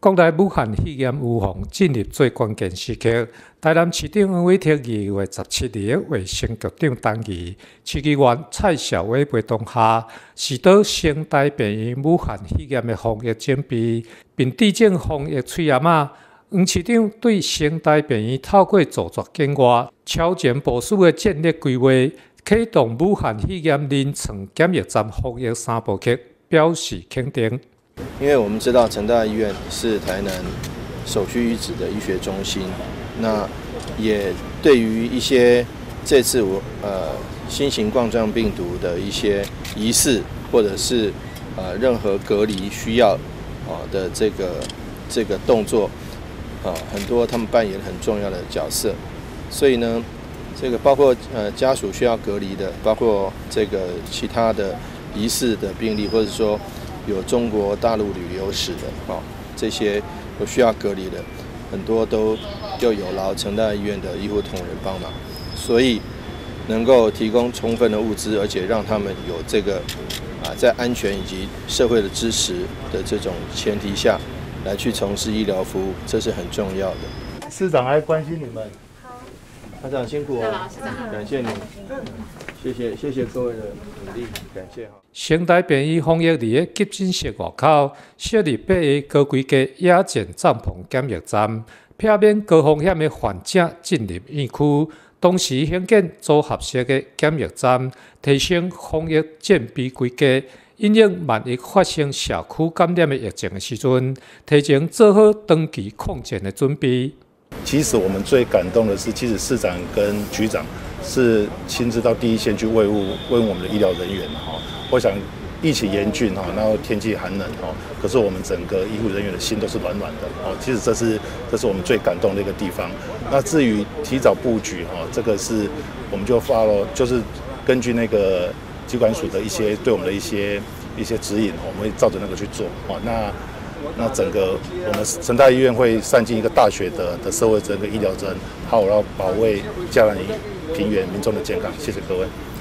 国内武汉肺炎预防进入最关键时刻，台南市长黄伟哲2月17日卫生局长同意，市议员蔡小伟陪同下，视导生态病院武汉肺炎的防疫准备，并致敬防疫翠阿妈。黄市长对生态病院透过造作建设、超前部署的战略规划，启动武汉肺炎临床检疫站防疫3部曲，表示肯定。 因为我们知道成大医院是台南首屈一指的医学中心，那也对于一些这次新型冠状病毒的一些疑似或者是任何隔离需要的这个动作很多他们扮演很重要的角色，所以呢，这个包括家属需要隔离的，包括这个其他的疑似的病例，或者说有中国大陆旅游史的这些有需要隔离的，很多都有劳成大医院的医护同仁帮忙，所以能够提供充分的物资，而且让他们有这个在安全以及社会的支持的这种前提下来去从事医疗服务，这是很重要的。 市长还关心你们， 台长辛苦哦，感谢你，谢谢各位的努力，感谢哈。 生态病院防疫伫急诊室外口设立8个高规格野战帐篷检疫站，避免高风险的患者进入院区。同时兴建组合式的检疫站，提升防疫战备规格，因应万一发生社区感染的疫情的时阵，提前做好长期抗战的准备。 其实我们最感动的是，其实市长跟局长是亲自到第一线去慰问我们的医疗人员哈。我想疫情严峻哈，然后天气寒冷哈，可是我们整个医护人员的心都是暖暖的哦。其实这是我们最感动的一个地方。那至于提早布局哈，这个是我们就就是根据那个疾管署的对我们的一些指引，我们会照着那个去做哦。那整个我们成大医院会善尽一个大学的社会责任跟医疗责任，好好保卫嘉南平原民众的健康。谢谢各位。